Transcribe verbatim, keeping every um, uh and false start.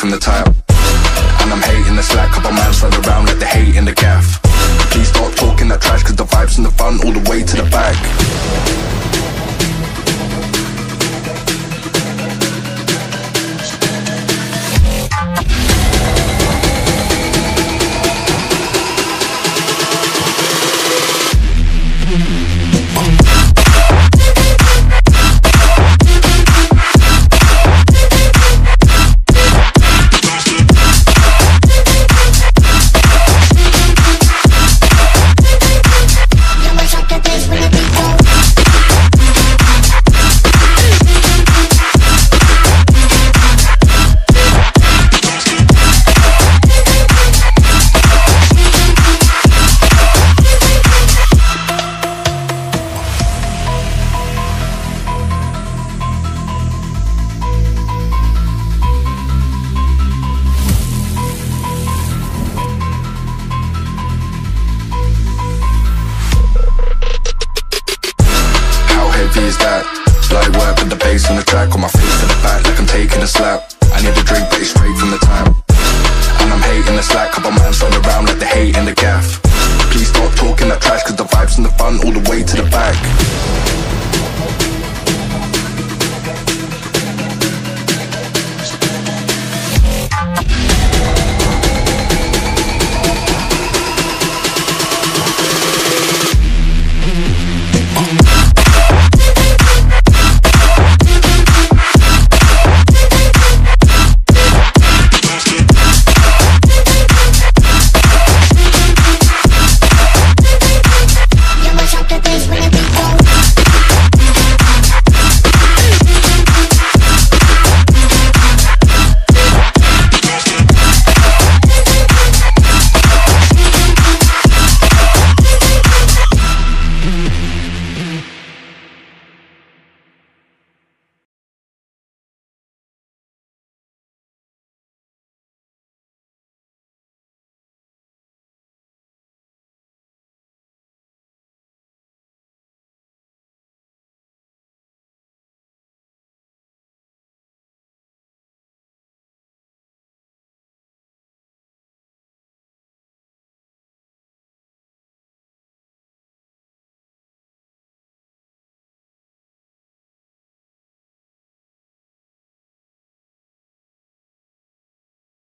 from the tap. And I'm hating the slack, couple man slide around like they hate in the gaff. Please stop talking that trash, cause the vibes in the front all the way to the back. Is that light work with the bass on the track, on my face to the back like I'm taking a slap. I need a drink but it's straight from the tap. And I'm hating the slack, couple